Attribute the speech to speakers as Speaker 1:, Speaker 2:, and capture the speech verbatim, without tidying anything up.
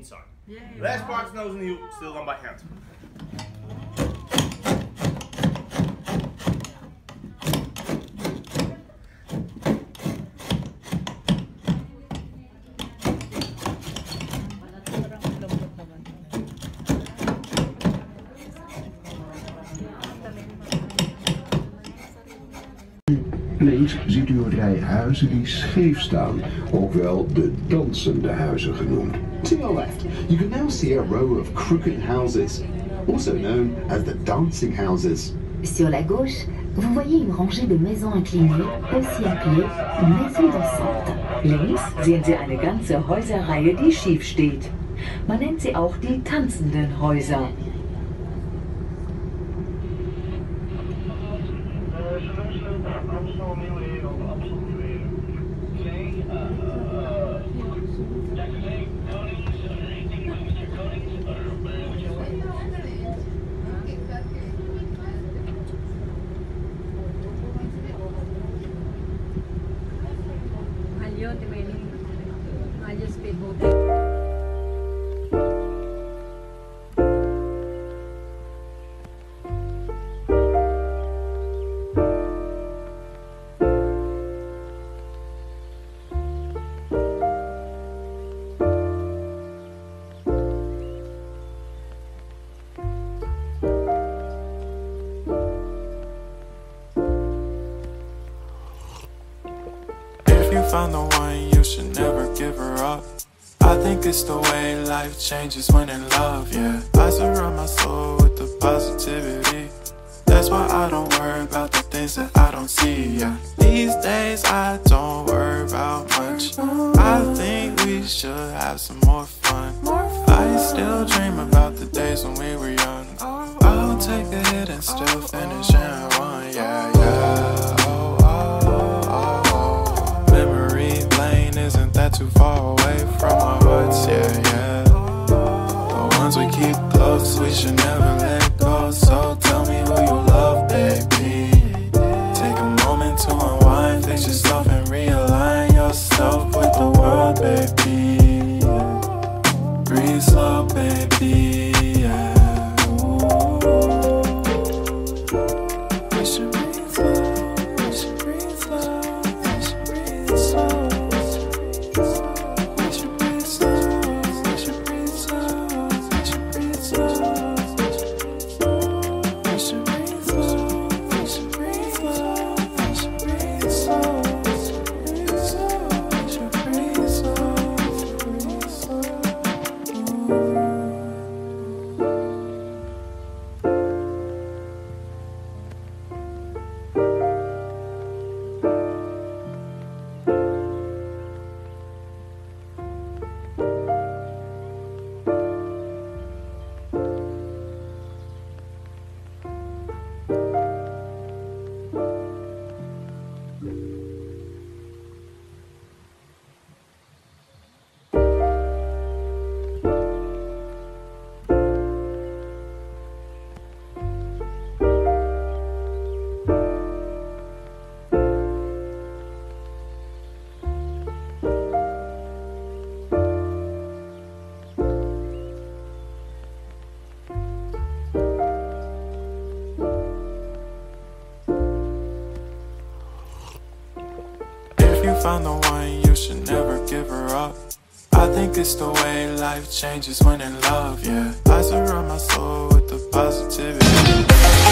Speaker 1: inside. Last part snows in nieuw, stil dan bij hand.
Speaker 2: Links ziet u een rij huizen die scheef staan, ook wel de dansende huizen genoemd.
Speaker 3: To your left, you can now see a row of crooked houses, also known as the dancing houses.
Speaker 4: Sur la gauche, vous voyez une rangée de maisons inclinées, aussi appelées maisons dansantes.
Speaker 5: Links sehen Sie eine ganze Häuserreihe, die schief steht. Man nennt sie auch die tanzenden Häuser.
Speaker 6: Found the one, you should never give her up. I think it's the way life changes when in love, yeah. I surround my soul with the positivity. That's why I don't worry about the things that I don't see, yeah. These days I don't worry about much. I think we should have some more fun. I still dream about the days when we were young. I'll take a hit and still finish and run, yeah, yeah. Isn't that too far away from our hearts, yeah, yeah. The ones we keep close, we should never let go. So tell me who you love, baby. Take a moment to unwind, fix yourself and realign yourself with the world, baby. Breathe slow, baby, yeah. We should breathe slow, we should breathe slow, we should breathe slow. Found the one, you should never give her up. I think it's the way life changes when in love, yeah. I surround my soul with the positivity.